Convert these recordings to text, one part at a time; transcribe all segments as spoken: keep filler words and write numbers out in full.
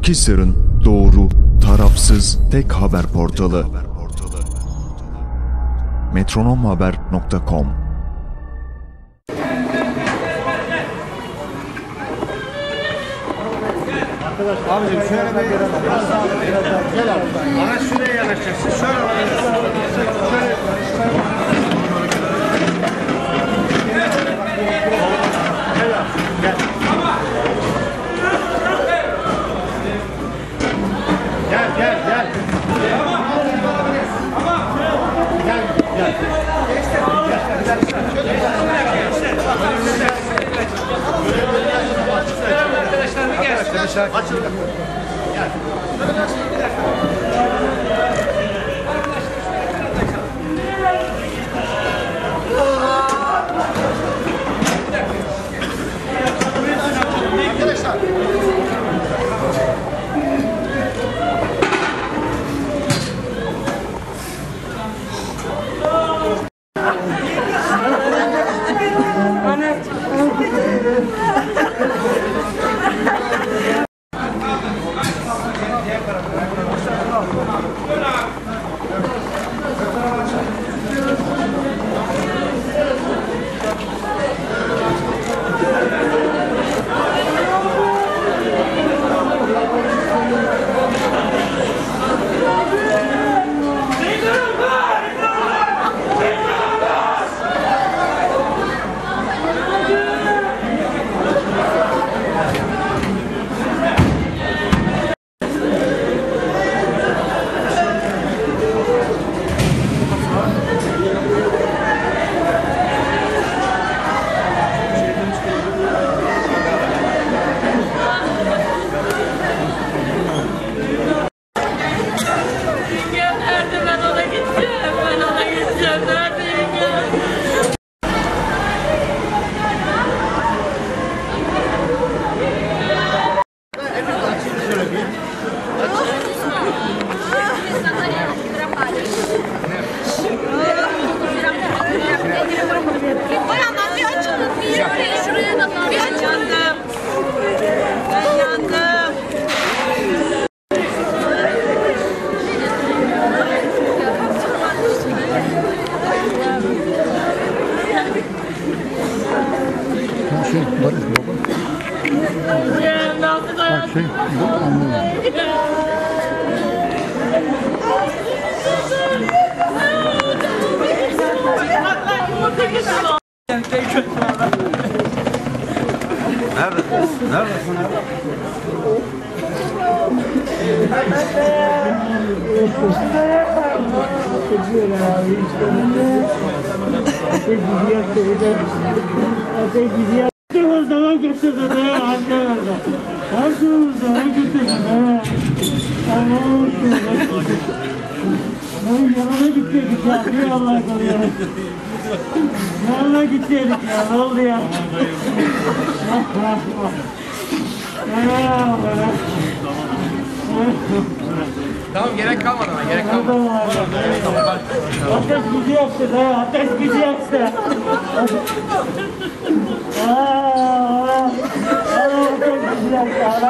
Akhisar'ın doğru, tarafsız tek haber portalı metronomhaber nokta com. Abicim şöyle bir biraz daha biraz daha gel abi. Araç şuraya yanaşacaksın. Şöyle şöyle. Gel gel gel. Gel gel. Arkadaşlar bir gelsin. Açın. Gel. Arkadaşlar. Şey, Barış baba. Ha, şey, yok anlıyorum. Nerede? Neredesin abi? Daha getirdi be anne. Hadi daha getirdi be. Allah'ım şöyle. Ben yanına gittik ya. Bir Allah koruyor. Yanına gittik ya. Ne oldu ya? Tamam gerek kalmadı ama gerek kalmadı. Ateş gücü yaktı be. Ateş gücü yaktı. Aaa. Ateş gücü yaktı.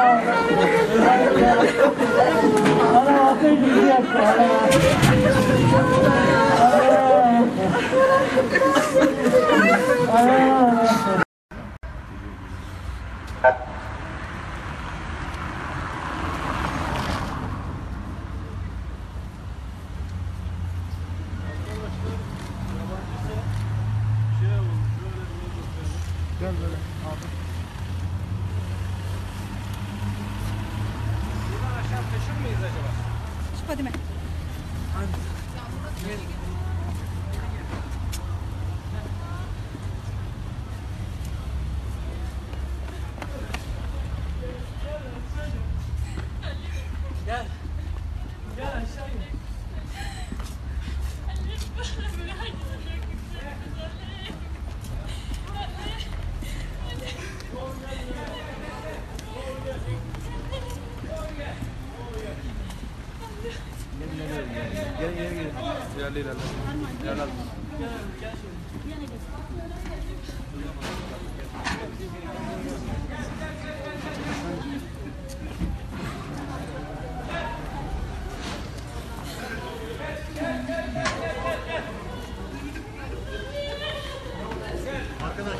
Ana ateş gücü yaktı. Gel böyle. Abi. Buradan aşağı taşır mıyız acaba? Hadi mi? Gel. Gel aşağı in. Gel gel gel. İlerle ilerle. İlerle. Gel şöyle.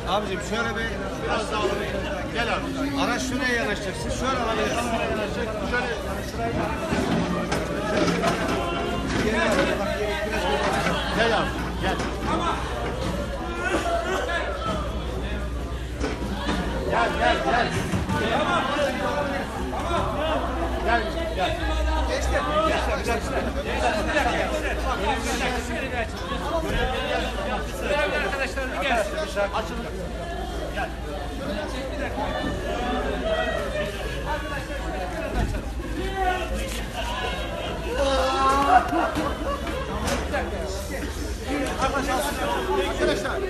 Abicim şöyle bir biraz daha alayım. Gel abi. Araç şuraya yanaşacaksın. Şöyle alabilirsin. Şöyle. Gel abi. Gel. Gel gel gel. Gel gel. Geçti. Geçti. Arkadaşlar bir gel. Açılın. Gel. Arkadaşlar.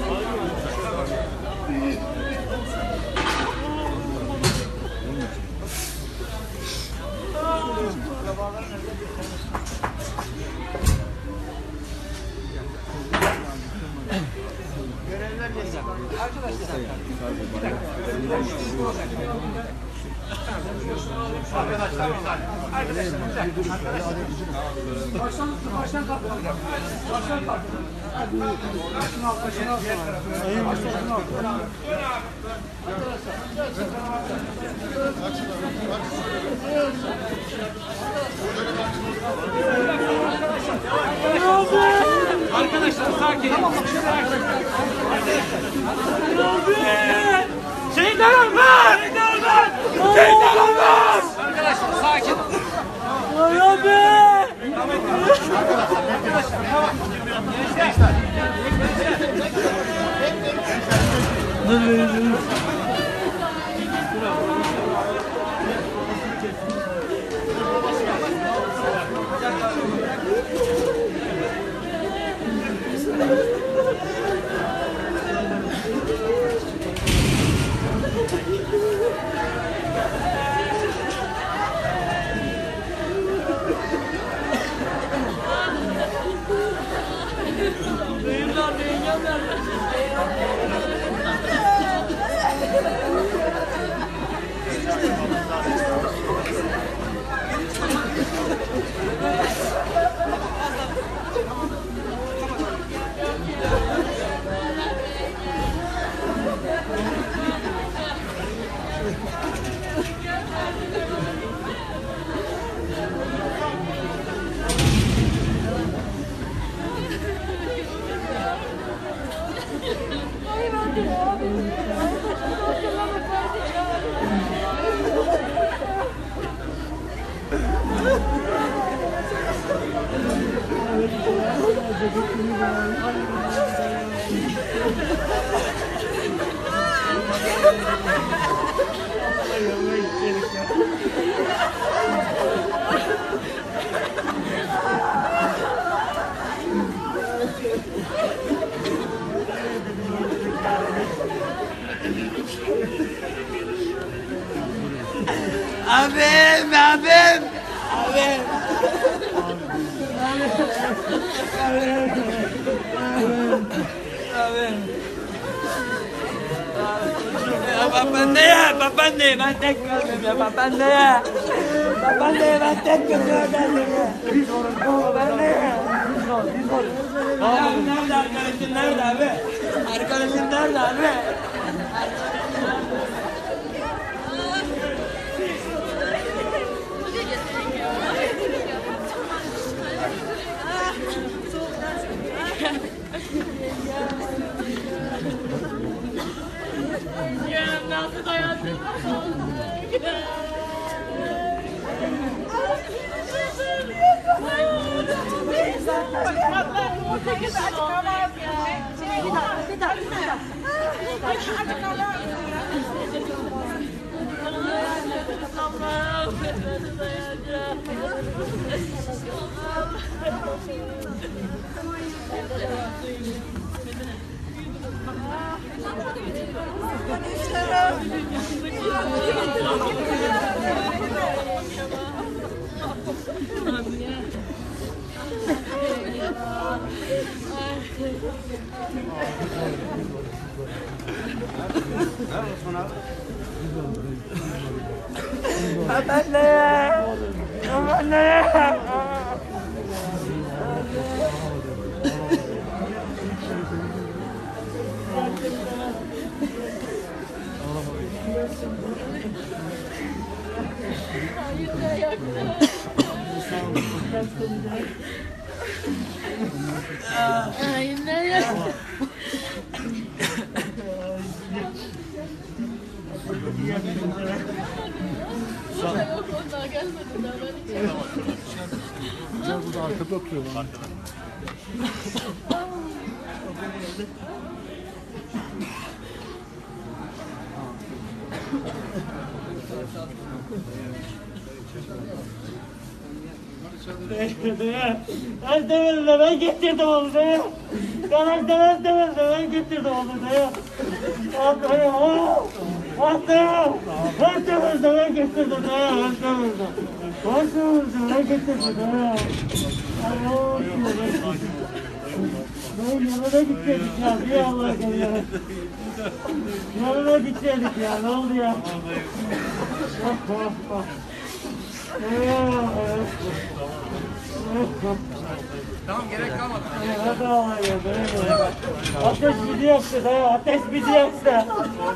Görevler geçsin. Arkadaşlar. Arkadaşlar. Arkadaşlar. Baştan baştan kalk. Baştan kalk. Hadi. Başını al, başını al. Sayın başını al. Arkadaşlar sakin. Tamam bak şöyle arkadaşlar. Şeytan olmaz! Şeytan olmaz! Şeytan olmaz! Arkadaşlar sakin. Ay abi! Dur dur. Beyimler, beyimler. Abim, abim, abim. Abim. Ya baban ne ya? Baban ne? Ben tek kaldım ya. Baban ne ya? Baban ne? Ben tek kaldım ya. Baban ne ya? Ya nerede arkadaşın? Nerede abi? Arkadaşın nerede abi? Ya nasıl dayandım? Babaanne! Babaanne! Hayır ne ya? Telefonlar gelmedi daha ben içeri. Güzel burada arkada oturuyorlar. Az demedim de ben getirdim onu da. Ben az demedim de ben getirdim onu da. Aferin o. Aferin. Az demedim de ben getirdim de. Az demedim de. Az demedim de ben getirdim de. Allah'ım. Ben yanına gitseydik ya. Bir Allah ya. Yanına gitseydik ya. Ne oldu ya? Oh oh oh. Tamam gerek kalmadı. Hadi Allah ya, böyle. Ateş bizi yaktı da, ateş bizi yaktı.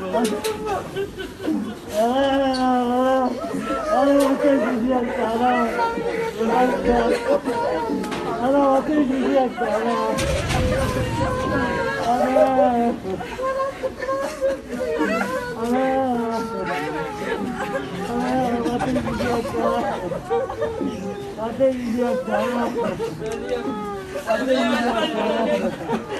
Allah Allah. Allah ateş bizi yaktı, Allah. Allah ateş bizi yaktı, Allah. Allah. Allah. Allah ateş bizi yaktı, Allah. Ateş bizi yaktı, Allah. Ateş bizi yaktı, Allah.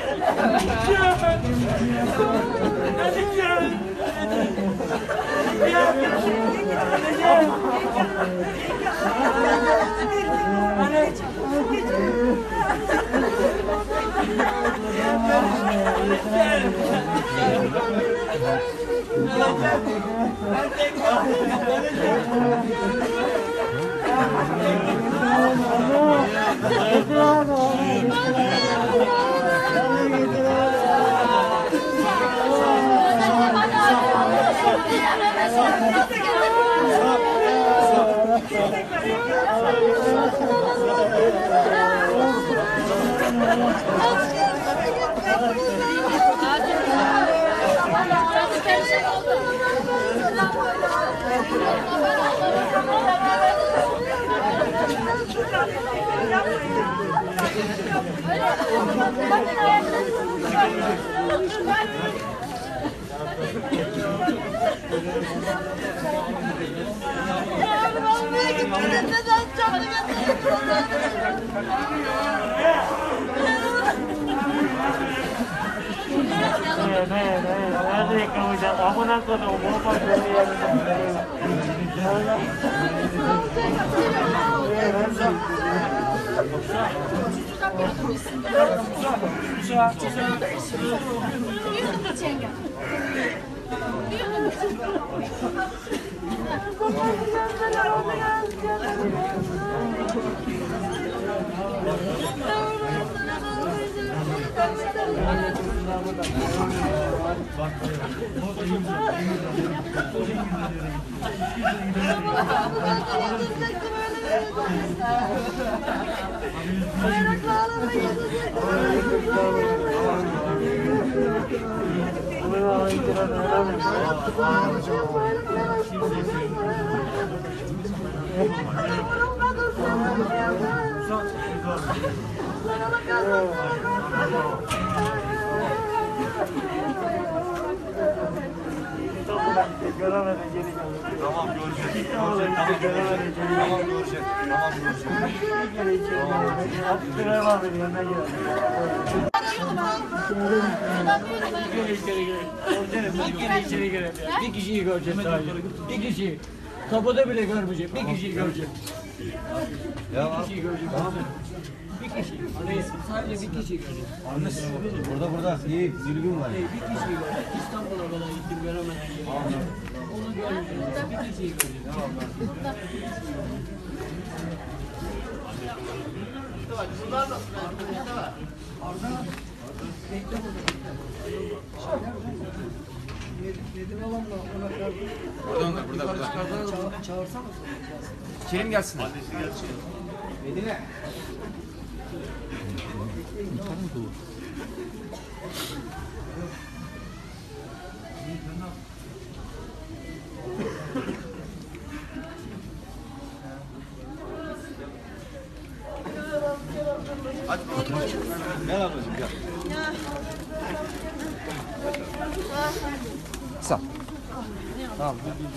Nerede yakalayacağız? Amına koyduğum bomba böyle yapacağız. Göremedi geri geldi. Tamam göreceğiz. Tamam göreceğiz. Tamam göreceğiz. Tamam göreceğiz. Geri içeri geldi. Abdülhamid abi yanına geldi. Geri içeri geldi. Geri içeri geldi. Bir kişiyi göreceğiz sadece. Bir kişiyi. Kapıda bile görmeyecek. Bir kişiyi görecek. Bir kişiyi görecek. Bir kişi. Reis sadece bir kişiyi görecek. Burada burada. İyi. Zülgün var. Bir kişiyi görecek. İstanbul'a kadar gittim göremeden geldim. Onu görmeyeceğiz. Bir kişiyi görecek. Burada burada burada. Kerim gelsin. Medine. Gel ablacığım gel. Sağ. Tamam.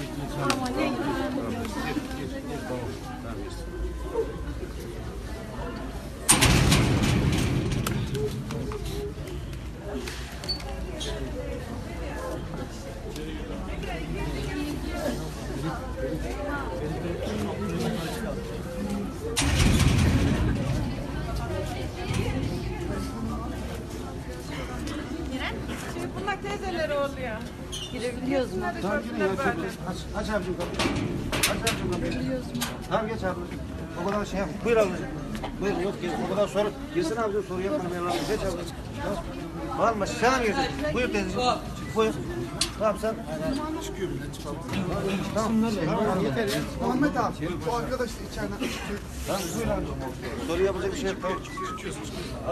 Şimdi bunlar teyzeleri oluyor. Girebiliyoruz mu? Tamam yine ya. Aç, aç abicim kapıyı. Aç abicim kapıyı. Tamam geç ablacığım. O kadar şey yapma. Buyur ablacığım. Buyur yok gel. O kadar soru. Girsin abicim soru yapmanı ben ablacığım. Geç ablacığım. Tamam. Bağırma. Sen mi gireceksin? Buyur teyzeciğim. Buyur. Tamam sen. Çıkıyorum ben çıkalım. Tamam. Tamam yeter ya. Muhammed abi, bu arkadaş da içeriden çıkıyor. Tamam buyur abicim. Soru yapacak bir şey yok. Tamam. Çıkıyorsun.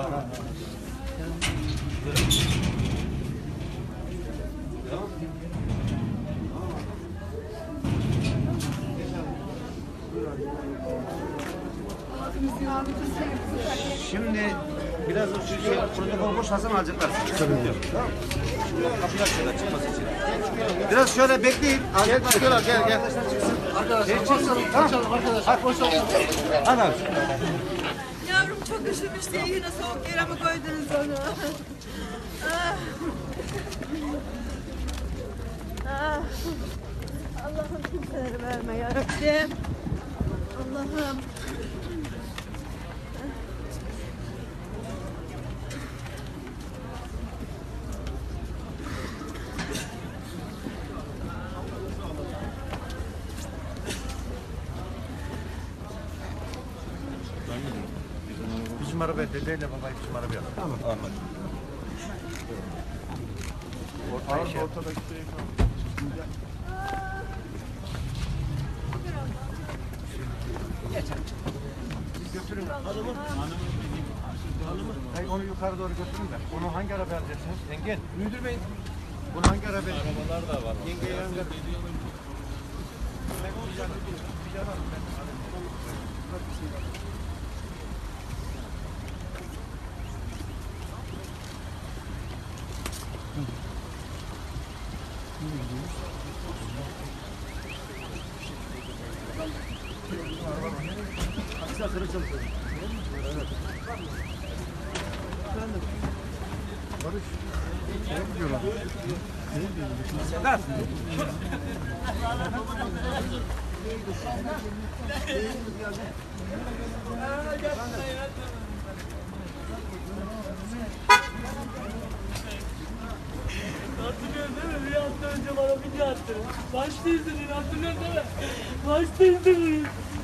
Şimdi biraz o şey, protokol boş Hasan alacaklar. Tamam mı? Kapıyı açıyorlar çıkması için. Biraz şöyle bekleyin. Gel çıkıyorlar gel gel. Arkadaşlar koşalım koşalım arkadaşlar koşalım. Hadi abi. Yavrum çok üşümüştü. Yine soğuk yere mi koydunuz onu? Ah. Ah. Allah'ım kimseleri verme yarabbim. Allah'ım. Bizim arabaya dedeyle babayı bizim arabaya. Tamam. Anladım. Ortaya şey. Ortadaki şey. Götürün. Hanımı. Hanımı. Hayır, onu yukarı doğru götürün de. Onu hangi arabaya alacaksınız? Engin. Müdür bey. Bunu hangi arabaya? Arabalar da var. Yengeye yanında. Barış, ne diyorlar? Ne diyorlar? Sedat. Hatırlıyorsun değil mi? Bir hafta önce bana video attın. Başta izledin, hatırlıyorsun değil mi? Başta izledin.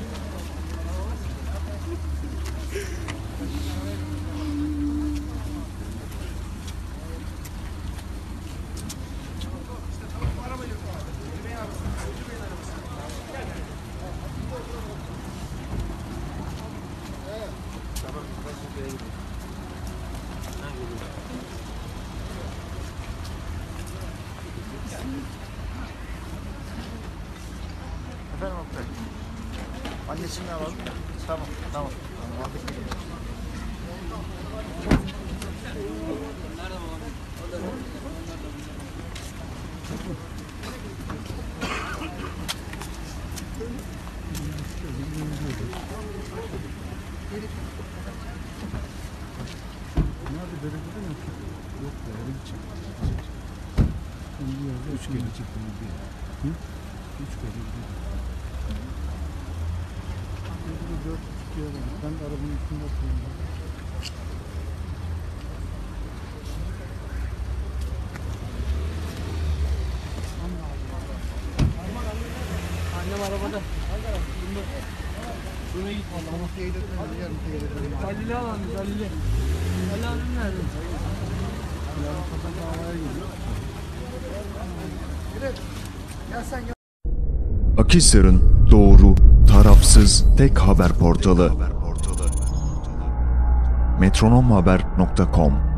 Efendim Oktay. Annesini alalım. Tamam, tamam. Aldık. Nerede belediyede mi? Yok be, öyle gidecek. Üç kere çıktım bir. Hı? Üç kere gidiyor. Burada dört kere var. Ben de arabanın üstünde oturuyorum. Annem arabada. Şuraya git valla. Ama teyit etmedi, yarın teyit edelim. Halil'i alalım biz Halil'i. Halil abim nerede? Yarın kazan davaya geliyor. Akhisar'ın doğru, tarafsız tek haber portalı metronomhaber nokta com